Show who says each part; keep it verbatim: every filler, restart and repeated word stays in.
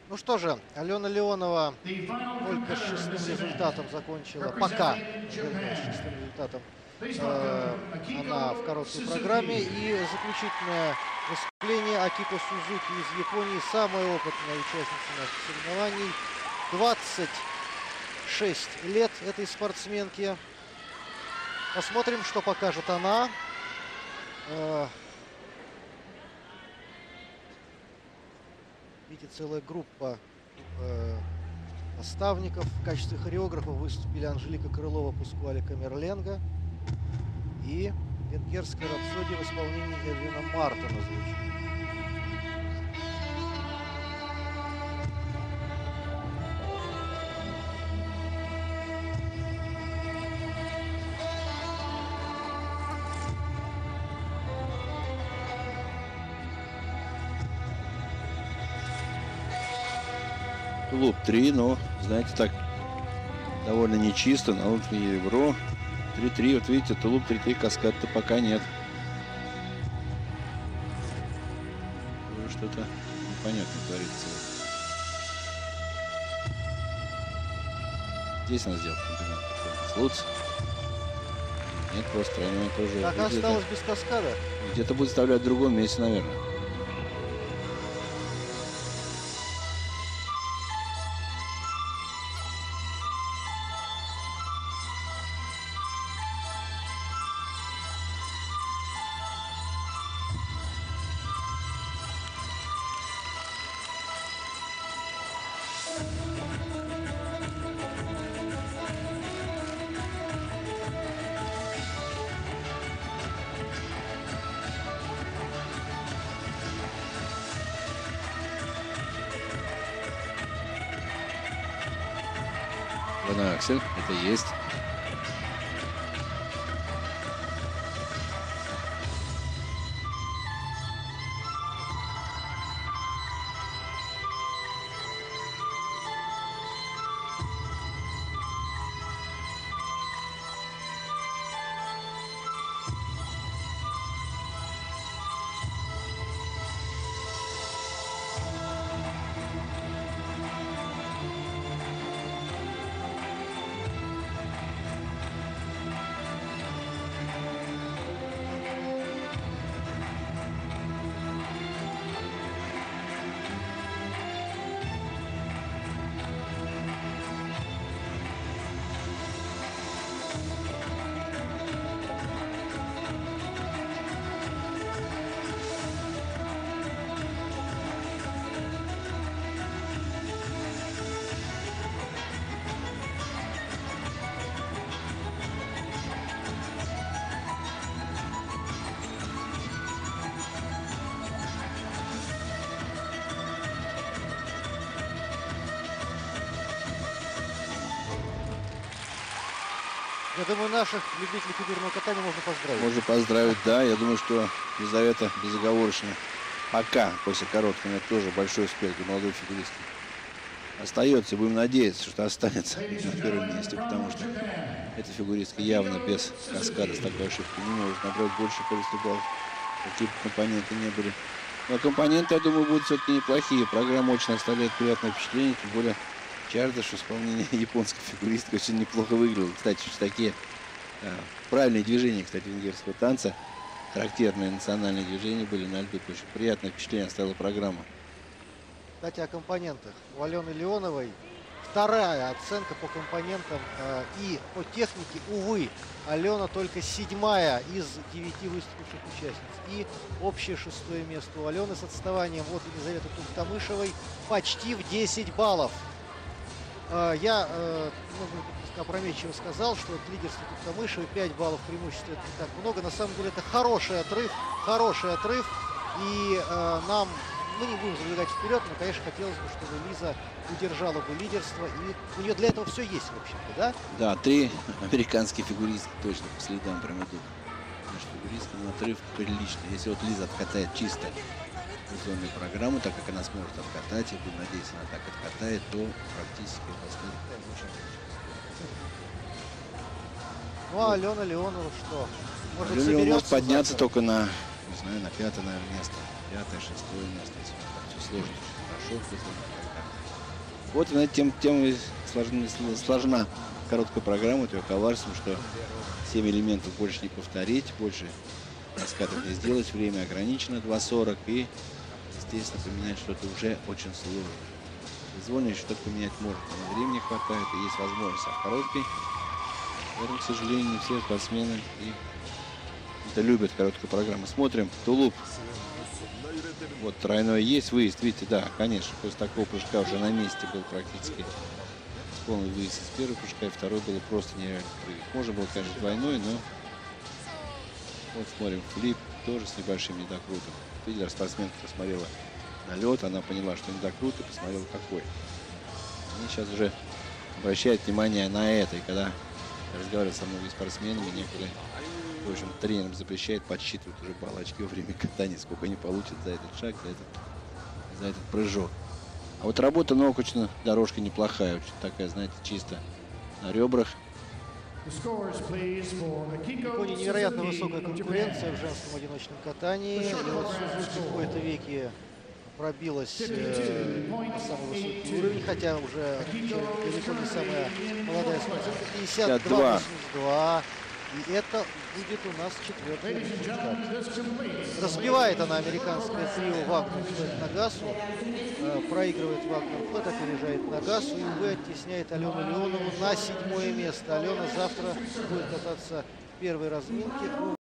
Speaker 1: Ну что же, Алена Леонова только с шестым результатом закончила, пока, вернее, с шестым результатом э, она в короткой программе. И заключительное выступление Акито Сузуки из Японии, самая опытная участница наших соревнований. двадцать шесть лет этой спортсменке. Посмотрим, что покажет она. Э, Видите, целая группа э, наставников. В качестве хореографов выступили Анжелика Крылова, Пускуале Камерленго и венгерская рапсодия в исполнении Эдвина Мартона звучит.
Speaker 2: Тулуп три, но, знаете, так довольно нечисто на внутреннее ребро. три-три, вот видите, тулуп три-три, каскад-то пока нет. Что-то непонятно творится. Здесь она сделала комплимент. Слуц. Нет, просто тройной тоже.
Speaker 1: Так осталось без каскада.
Speaker 2: Где-то будет вставлять в другом месте, наверное. Двойной аксель, это есть.
Speaker 1: Я думаю, наших любителей фигурного катания можно поздравить.
Speaker 2: Можно поздравить, да. Я думаю, что Елизавета безоговорочно пока, после короткого, это тоже большой успех для молодой фигуристки. Остается, будем надеяться, что останется на первом месте, потому что эта фигуристка явно без каскада с такой ошибкой не может набрать больше количества баллов, какие бы компоненты не были. Но компоненты, я думаю, будут все-таки неплохие. Программа очень оставляет приятное впечатление, тем более Чардаш в исполнении японской фигуристки очень неплохо выглядел. Кстати, такие а, правильные движения, кстати, венгерского танца, характерные национальные движения были на льду. Очень приятное впечатление оставила программа.
Speaker 1: Кстати, о компонентах. У Алены Леоновой вторая оценка по компонентам э, и по технике. Увы, Алена только седьмая из девяти выступивших участниц. И общее шестое место у Алены с отставанием от Елизаветы Туктамышевой почти в десять баллов. Э, я э, ну, опрометчиво сказал, что от лидерства Туктамышевой пять баллов преимущества — это не так много. На самом деле это хороший отрыв, хороший отрыв. И э, нам... Мы не будем забегать вперед, но, конечно, хотелось бы, чтобы Лиза удержала бы лидерство. И у нее для этого все есть, в общем-то, да?
Speaker 2: Да, три американские фигуристки точно по следам прям идут. Наши фигуристки на отрыв приличный. Если вот Лиза откатает чисто зонную программу, так как она сможет откатать, и будем надеяться, она так откатает, то практически посмотрим.
Speaker 1: Ну, а Алена Леонова что? Может быть,
Speaker 2: Алена может подняться
Speaker 1: завтра?
Speaker 2: только на, не знаю, на пятое, наверное, место. Пятое, шестое место. Все сложно, очень хорошо. Вот, знаете, тем, тем и сложна, сложна короткая программа, ее коварством, что семь элементов больше не повторить, больше раскатов не сделать, время ограничено два сорок, и, естественно, поменять что-то уже очень сложно. Звонишь, что-то поменять можно, но времени хватает и есть возможность. А в короткой, поэтому, к сожалению, не все спортсмены и это любят короткую программу. Смотрим, тулуп. Вот тройной есть, выезд, видите, да, конечно, после такого прыжка уже на месте был практически полный выезд из первого прыжка, и второй было просто нереально прыгать. Можно было, конечно, двойной, но вот смотрим, флип тоже с небольшим недокрутом. Видели, спортсменка посмотрела на лед, она поняла, что недокрут, и посмотрела какой. Они сейчас уже обращают внимание на это, и когда разговаривают со многими спортсменами, некоторые, в общем, тренерам запрещает подсчитывать уже баллы, очки во время катания, сколько они получат за этот шаг, за этот, за этот прыжок. А вот работа ног очень, дорожка неплохая, очень такая, знаете, чисто на ребрах.
Speaker 1: В Японии невероятно высокая конкуренция в женском одиночном катании. И вот Сузуки в какой-то веке пробилась э, на самый высокий уровень, хотя уже далеко не самая молодая спортсменка. пятьдесят два восемьдесят два. И это будет у нас четвертый результат. Разбивает она американское трио Вагнер Флэт Нагасу. Э, проигрывает Вагнер Флэт, опережает Нагасу и, увы, оттесняет Алену Леонову на седьмое место. Алена завтра будет кататься в первой разминке.